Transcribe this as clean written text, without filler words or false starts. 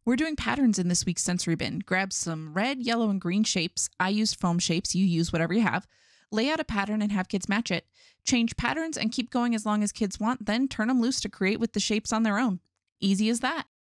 We're doing patterns in this week's sensory bin. Grab some red, yellow, and green shapes. I used foam shapes. You use whatever you have. Lay out a pattern and have kids match it. Change patterns and keep going as long as kids want, then turn them loose to create with the shapes on their own. Easy as that.